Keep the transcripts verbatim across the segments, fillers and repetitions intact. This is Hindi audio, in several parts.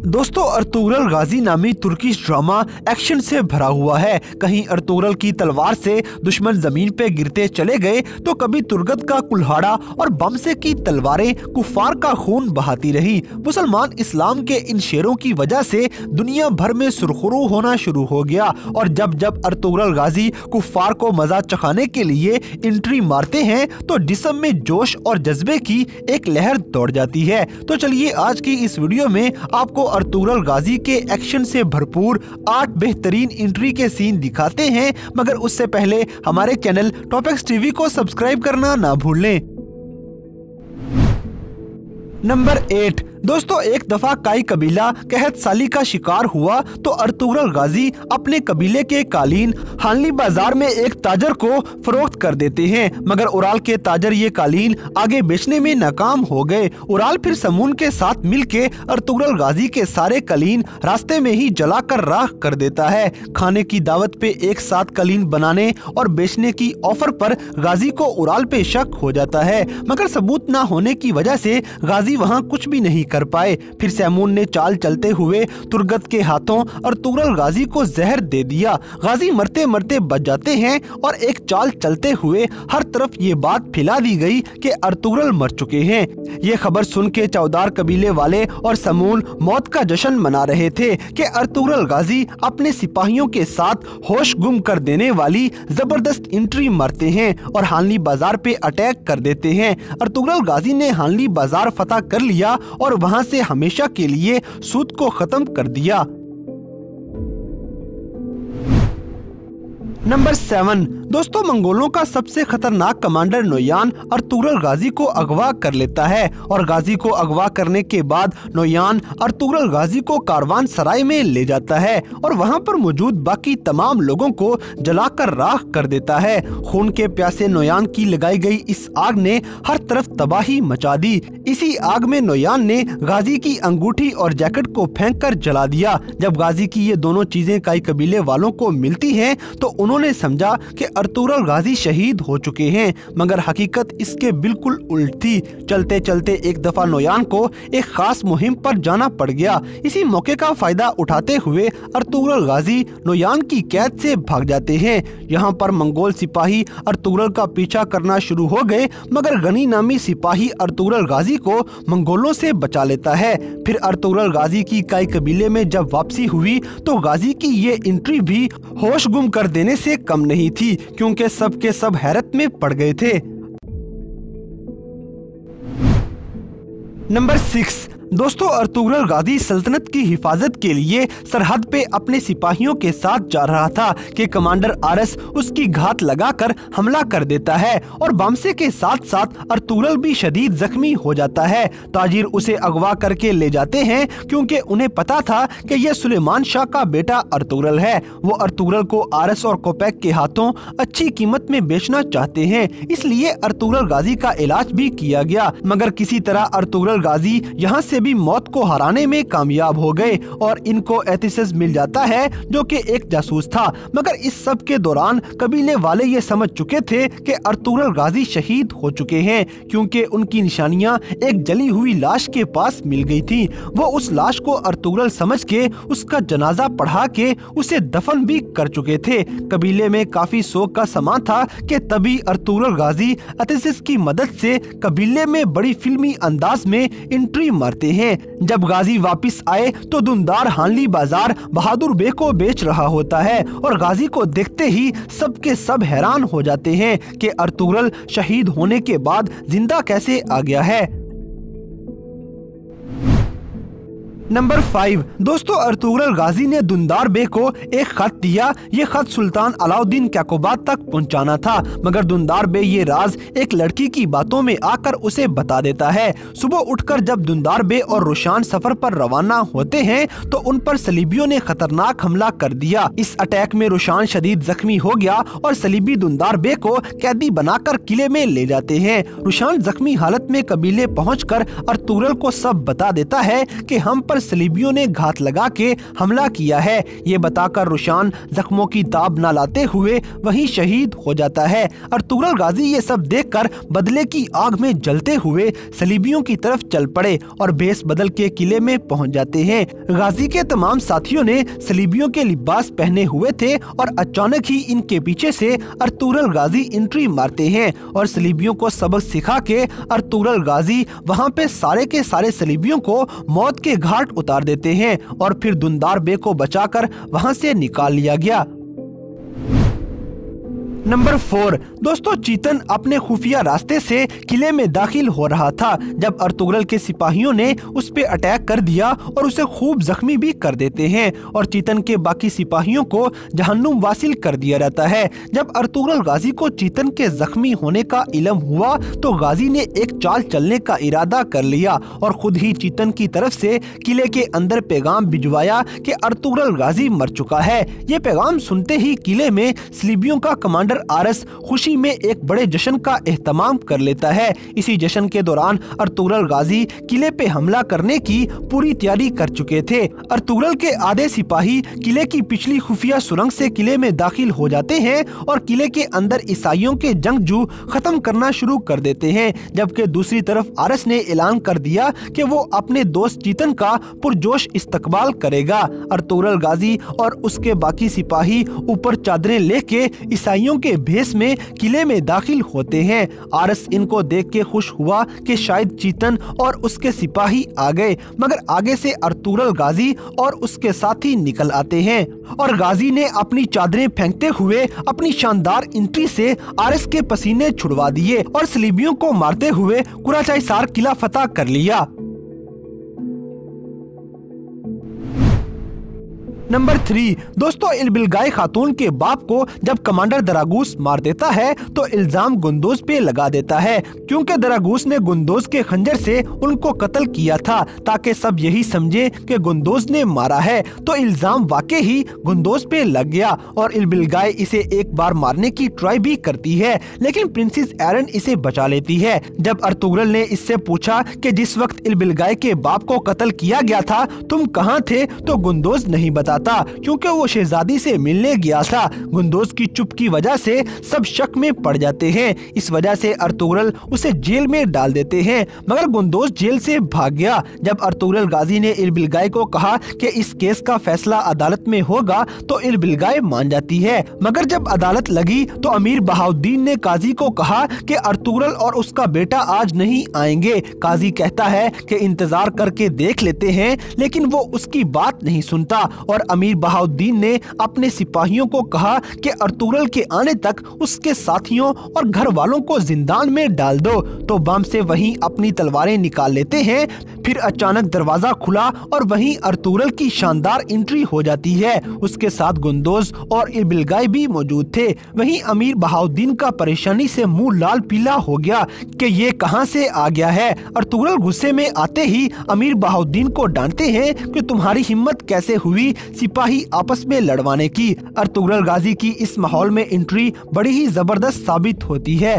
दोस्तों, अर्तुगरुल गाजी नामी तुर्किश ड्रामा एक्शन से भरा हुआ है। कहीं अर्तुगरुल की तलवार से दुश्मन जमीन पे गिरते चले गए तो कभी तुर्गत का कुल्हाड़ा और बमसे की तलवारें कुफार का खून बहाती रही। मुसलमान इस्लाम के इन शेरों की वजह से दुनिया भर में सुरखरू होना शुरू हो गया और जब जब अर्तुगरुल गाजी कुफार को मजा चखाने के लिए एंट्री मारते हैं तो जिस्म में जोश और जज्बे की एक लहर दौड़ जाती है। तो चलिए आज की इस वीडियो में आपको अर्तुगरुल गाजी के एक्शन से भरपूर आठ बेहतरीन एंट्री के सीन दिखाते हैं, मगर उससे पहले हमारे चैनल टॉपिक्स टीवी को सब्सक्राइब करना ना भूलें। Number eight. दोस्तों, एक दफा काई कबीला कहत साली का शिकार हुआ तो अर्तुगरुल गाजी अपने कबीले के कालीन हानली बाजार में एक ताजर को फरोख्त कर देते हैं, मगर उराल के ताजर ये कालीन आगे बेचने में नाकाम हो गए। उराल फिर समून के साथ मिलके अर्तुगरुल गाजी के सारे कलीन रास्ते में ही जलाकर राख कर देता है। खाने की दावत पे एक साथ कलीन बनाने और बेचने की ऑफर पर गाजी को उराल पे शक हो जाता है, मगर सबूत न होने की वजह से गाजी वहाँ कुछ भी नहीं कर पाए। फिर सैमून ने चाल चलते हुए तुर्गत के हाथों अर्तुगरुल गाजी को जहर दे दिया। गाजी मरते मरते बच जाते हैं और एक चाल चलते हुए हर तरफ ये बात फैला दी गई कि अर्तुगरुल मर चुके हैं। ये खबर सुन के चौदार कबीले वाले और समून मौत का जश्न मना रहे थे कि अर्तुगरुल गाजी अपने सिपाहियों के साथ होश गुम कर देने वाली जबरदस्त एंट्री मारते हैं और हानली बाजार पे अटैक कर देते हैं। अर्तुगरुल गाजी ने हानली बाजार फतह कर लिया और वहां से हमेशा के लिए सूद को खत्म कर दिया। Number seven. दोस्तों, मंगोलों का सबसे खतरनाक कमांडर नोयान अर्तुगरुल गाजी को अगवा कर लेता है और गाजी को अगवा करने के बाद नोयान अर्तुगरुल गाजी को कारवान सराय में ले जाता है और वहां पर मौजूद बाकी तमाम लोगों को जलाकर राख कर देता है। खून के प्यासे नोयान की लगाई गई इस आग ने हर तरफ तबाही मचा दी। इसी आग में नोयान ने गाजी की अंगूठी और जैकेट को फेंक कर जला दिया। जब गाजी की ये दोनों चीजें काई कबीले वालों को मिलती हैं तो उन्होंने समझा कि अर्तुगरुल गाजी शहीद हो चुके हैं, मगर हकीकत इसके बिल्कुल उल्ट थी। चलते चलते एक दफा नोयान को एक खास मुहिम पर जाना पड़ गया। इसी मौके का फायदा उठाते हुए अर्तुगरुल गाजी नोयान की कैद से भाग जाते हैं। यहाँ पर मंगोल सिपाही अर्तुगरुल का पीछा करना शुरू हो गए, मगर गनी नामी सिपाही अर्तुगरुल गाजी को मंगोलों से बचा लेता है। फिर अर्तुगरुल गाजी की काई कबीले में जब वापसी हुई तो गाजी की ये एंट्री भी होश गुम कर देने से कम नहीं थी, क्योंकि सब के सब हैरत में पड़ गए थे। Number six. दोस्तों, अर्तुगरुल गाजी सल्तनत की हिफाजत के लिए सरहद पे अपने सिपाहियों के साथ जा रहा था कि कमांडर आरस उसकी घात लगाकर हमला कर देता है और बमसे के साथ साथ अर्तुगरुल भी शदीद जख्मी हो जाता है। ताजिर उसे अगवा करके ले जाते हैं क्योंकि उन्हें पता था कि यह सुलेमान शाह का बेटा अर्तुगरुल है। वो अर्तुगरुल को आरस और कोपैक के हाथों अच्छी कीमत में बेचना चाहते हैं, इसलिए अर्तुगरुल गाजी का इलाज भी किया गया, मगर किसी तरह अर्तुगरुल गाजी यहाँ से भी मौत को हराने में कामयाब हो गए और इनको एथिसस मिल जाता है जो कि एक जासूस था। मगर इस सब के दौरान कबीले वाले ये समझ चुके थे कि अर्तुगरुल गाजी शहीद हो चुके हैं, क्योंकि उनकी निशानियां एक जली हुई लाश के पास मिल गई थी। वो उस लाश को अर्तुगरुल समझ के उसका जनाजा पढ़ा के उसे दफन भी कर चुके थे। कबीले में काफी शोक का समा था कि तभी अर्तुगरुल गाजी एथिसस की मदद से कबीले में बड़ी फिल्मी अंदाज में एंट्री मारते हैं। जब गाजी वापस आए तो दुंदार हानली बाजार बहादुर बे को बेच रहा होता है और गाजी को देखते ही सब के सब हैरान हो जाते हैं कि अर्तुगरुल शहीद होने के बाद जिंदा कैसे आ गया है। Number five. दोस्तों, अर्तुगरुल गाजी ने दुंदार बे को एक खत दिया। ये खत सुल्तान अलाउद्दीन कैकोबाद तक पहुंचाना था, मगर दुंदार बे ये राज एक लड़की की बातों में आकर उसे बता देता है। सुबह उठकर जब दुंदार बे और रोशान सफर पर रवाना होते हैं तो उन पर सलीबियों ने खतरनाक हमला कर दिया। इस अटैक में रोशान शदीद जख्मी हो गया और सलीबी दुंदार बे को कैदी बनाकर किले में ले जाते हैं। रोशान जख्मी हालत में कबीले पहुँच कर अर्तुगरुल को सब बता देता है कि हम पर पर सलीबियों ने घात लगा के हमला किया है। ये बताकर रुशान जख्मों की ताब न लाते हुए वहीं शहीद हो जाता है। अर्तुगरुल गाजी ये सब देखकर बदले की आग में जलते हुए सलीबियों की तरफ चल पड़े और भेष बदल के किले में पहुंच जाते हैं। गाजी के तमाम साथियों ने सलीबियों के लिबास पहने हुए थे और अचानक ही इनके पीछे से अर्तुगरुल गाजी एंट्री मारते हैं और सलीबियों को सबक सिखा के अर्तुगरुल गाजी वहां पे सारे के सारे सलीबियों को मौत के घाट उतार देते हैं और फिर दुंदार बे को बचाकर वहां से निकाल लिया गया। नंबर फोर दोस्तों, चीतन अपने खुफिया रास्ते से किले में दाखिल हो रहा था जब अर्तुगरुल के सिपाहियों ने उस पे अटैक कर दिया और उसे खूब जख्मी भी कर देते हैं और चीतन के बाकी सिपाहियों को जहन्नुम वासिल कर दिया जाता है। जब अर्तुगरुल गाजी को चीतन के जख्मी होने का इल्म हुआ तो गाजी ने एक चाल चलने का इरादा कर लिया और खुद ही चीतन की तरफ से किले के अंदर पैगाम भिजवाया कि अर्तुगरुल गाजी मर चुका है। ये पैगाम सुनते ही किले में सलीबियों का कमांडर आरस खुशी में एक बड़े जश्न का एहतमाम कर लेता है। इसी जश्न के दौरान अर्तुगरुल गाजी किले पे हमला करने की पूरी तैयारी कर चुके थे। अर्तुगरुल के आधे सिपाही किले की पिछली खुफिया सुरंग से किले में दाखिल हो जाते हैं और किले के अंदर ईसाइयों के जंगजू खत्म करना शुरू कर देते हैं, जबकि दूसरी तरफ आरस ने ऐलान कर दिया कि वो अपने दोस्त चीतन का पुरजोश इस्तकबाल करेगा। अर्तुगरुल गाजी और उसके बाकी सिपाही ऊपर चादरें लेके ईसाइयों के भेष में किले में दाखिल होते हैं। आरस इनको देख के खुश हुआ कि शायद चीतन और उसके सिपाही आ गए, मगर आगे से अर्तुगरुल गाजी और उसके साथी निकल आते हैं और गाजी ने अपनी चादरें फेंकते हुए अपनी शानदार एंट्री से आरस के पसीने छुड़वा दिए और सलीबियों को मारते हुए कुराचाइसार किला फतह कर लिया। नंबर थ्री दोस्तों, इल्बिलगाय खातून के बाप को जब कमांडर दरागूस मार देता है तो इल्जाम गुंदोज पे लगा देता है, क्योंकि दरागूस ने गुंदोज के खंजर से उनको कत्ल किया था ताकि सब यही समझे कि गुंदोज ने मारा है। तो इल्जाम वाकई ही गुंदोज पे लग गया और इल्बिलगाय इसे एक बार मारने की ट्राई भी करती है, लेकिन प्रिंसेस एरन इसे बचा लेती है। जब अर्तुगरुल ने इससे पूछा कि जिस वक्त इल्बिलगाय के बाप को कत्ल किया गया था तुम कहाँ थे, तो गुंदोज नहीं बताता क्योंकि वो शहजादी से मिलने गया था। गुंदोज की चुप की वजह से सब शक में पड़ जाते हैं। इस वजह से अर्तुगरुल उसे जेल में डाल देते हैं, मगर गुंदोज जेल से भाग गया। जब अर्तुगरुल गाजी ने इल्बिलगाय को कहा कि इस केस का फैसला अदालत में होगा तो इल्बिलगाय मान जाती है, मगर जब अदालत लगी तो अमीर बहाउद्दीन ने काजी को कहा कि अर्तुगरुल और उसका बेटा आज नहीं आएंगे। काजी कहता है कि इंतजार करके देख लेते हैं, लेकिन वो उसकी बात नहीं सुनता और अमीर बहाउद्दीन ने अपने सिपाहियों को कहा कि अर्तुगरुल के आने तक उसके साथियों और घर वालों को जिंदान में डाल दो। तो बम से वहीं अपनी तलवारें निकाल लेते हैं। फिर अचानक दरवाजा खुला और वहीं अर्तुगरुल की शानदार एंट्री हो जाती है। उसके साथ गुंदोज और इल्बिलगाय भी मौजूद थे। वहीं अमीर बहाउद्दीन का परेशानी से मुंह लाल पीला हो गया कि ये कहां से आ गया है। अर्तुगरुल गुस्से में आते ही अमीर बहाउद्दीन को डांटते हैं कि तुम्हारी हिम्मत कैसे हुई सिपाही आपस में लड़वाने की। अर्तुगरुल गाजी की इस माहौल में एंट्री बड़ी ही जबरदस्त साबित होती है।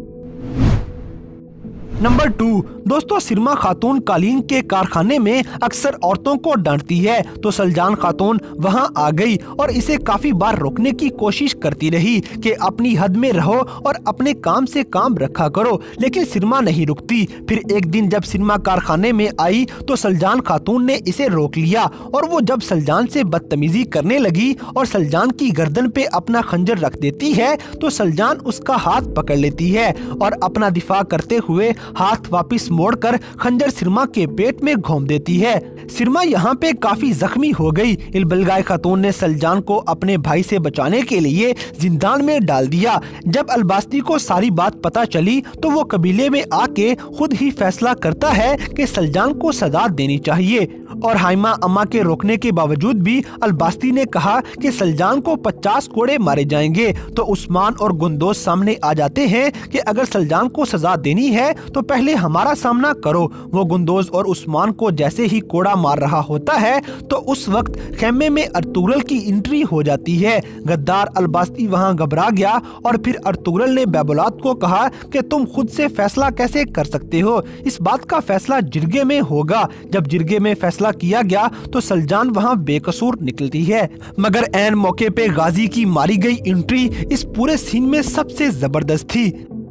नंबर टू दोस्तों, सिरमा खातून कालीन के कारखाने में अक्सर औरतों को डांटती है, तो सलजान खातून वहां आ गई और इसे काफी बार रोकने की कोशिश करती रही कि अपनी हद में रहो और अपने काम से काम रखा करो, लेकिन सिरमा नहीं रुकती। फिर एक दिन जब सिरमा कारखाने में आई तो सलजान खातून ने इसे रोक लिया और वो जब सलजान से बदतमीजी करने लगी और सलजान की गर्दन पे अपना खंजर रख देती है तो सलजान उसका हाथ पकड़ लेती है और अपना दिफा करते हुए हाथ वापस मोड़कर खंजर सिरमा के पेट में घोंप देती है। सिरमा यहाँ पे काफी जख्मी हो गई। इल्बिलगाय खातून ने सलजान को अपने भाई से बचाने के लिए जिंदान में डाल दिया। जब अलबास्ती को सारी बात पता चली तो वो कबीले में आके खुद ही फैसला करता है कि सलजान को सजा देनी चाहिए और हाइमा अम्मा के रोकने के बावजूद भी अलबास्ती ने कहा कि सलजान को पचास कोड़े मारे जाएंगे। तो उस्मान और गुंदोज सामने आ जाते हैं कि अगर सलजान को सजा देनी है तो पहले हमारा सामना करो। वो गुंदोज और उस्मान को जैसे ही कोड़ा मार रहा होता है तो उस वक्त खेमे में अर्तुगरुल की एंट्री हो जाती है। गद्दार अलबास्ती वहां घबरा गया और फिर अर्तुगरुल ने बैबुलात को कहा कि तुम खुद से फैसला कैसे कर सकते हो, इस बात का फैसला जिरगे में होगा। जब जिरगे में फैसला किया गया तो सलजान वहां बेकसूर निकलती है, मगर ऐन मौके पे गाजी की मारी गई एंट्री इस पूरे सीन में सबसे जबरदस्त थी।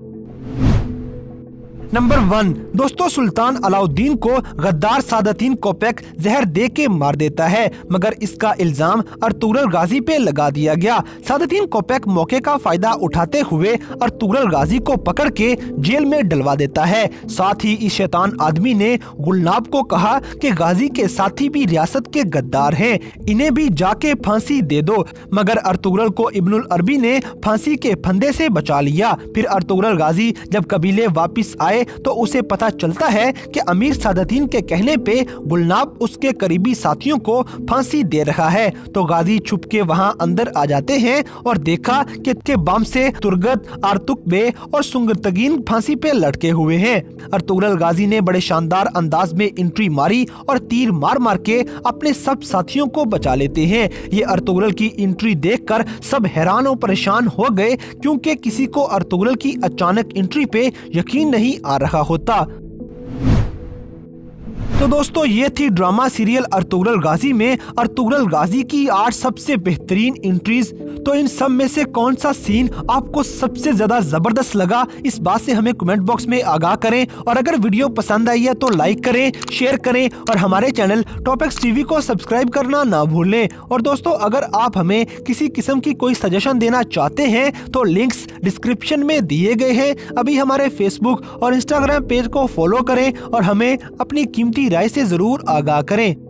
नंबर वन, दोस्तों सुल्तान अलाउद्दीन को गद्दार सादतीन कोपेक जहर दे के मार देता है, मगर इसका इल्जाम अर्तुगरुल गाजी पे लगा दिया गया। सादतीन कोपेक मौके का फायदा उठाते हुए अर्तुगरुल गाजी को पकड़ के जेल में डलवा देता है। साथ ही इस शैतान आदमी ने गुलनाब को कहा कि गाजी के साथी भी रियासत के गद्दार हैं, इन्हें भी जाके फांसी दे दो, मगर अर्तुगरुल को इब्नुल अरबी ने फांसी के फंदे से बचा लिया। फिर अर्तुगरुल गाजी जब कबीले वापिस आए तो उसे पता चलता है कि अमीर सादतीन के कहने पे गुलनाब उसके करीबी साथियों को फांसी दे रहा है, तो गाजी छुप के वहां अंदर आ जाते हैं और देखा कि के बम से तुर्गत, आर्तुक बे और सुंगरतगीन फांसी पे लटके हुए हैं। अर्तुगरुल गाजी ने बड़े शानदार अंदाज में एंट्री मारी और तीर मार मार के अपने सब साथियों को बचा लेते हैं। ये अर्तुगरुल की एंट्री देखकर सब हैरान और परेशान हो गए, क्योंकि किसी को अर्तुगरुल की अचानक एंट्री पे यकीन नहीं आ रहा होता। तो दोस्तों ये थी ड्रामा सीरियल अर्तुगरुल गाजी में अर्तुगरुल गाजी की आठ सबसे बेहतरीन एंट्रीज। तो इन सब में से कौन सा सीन आपको सबसे ज्यादा जबरदस्त लगा, इस बात से हमें कमेंट बॉक्स में आगाह करें। और अगर वीडियो पसंद आई है तो लाइक करें, शेयर करें और हमारे चैनल टॉपिक्स टीवी को सब्सक्राइब करना ना भूलें। और दोस्तों अगर आप हमें किसी किस्म की कोई सजेशन देना चाहते हैं तो लिंक्स डिस्क्रिप्शन में दिए गए हैं। अभी हमारे फेसबुक और इंस्टाग्राम पेज को फॉलो करें और हमें अपनी कीमती राय से जरूर आगाह करें।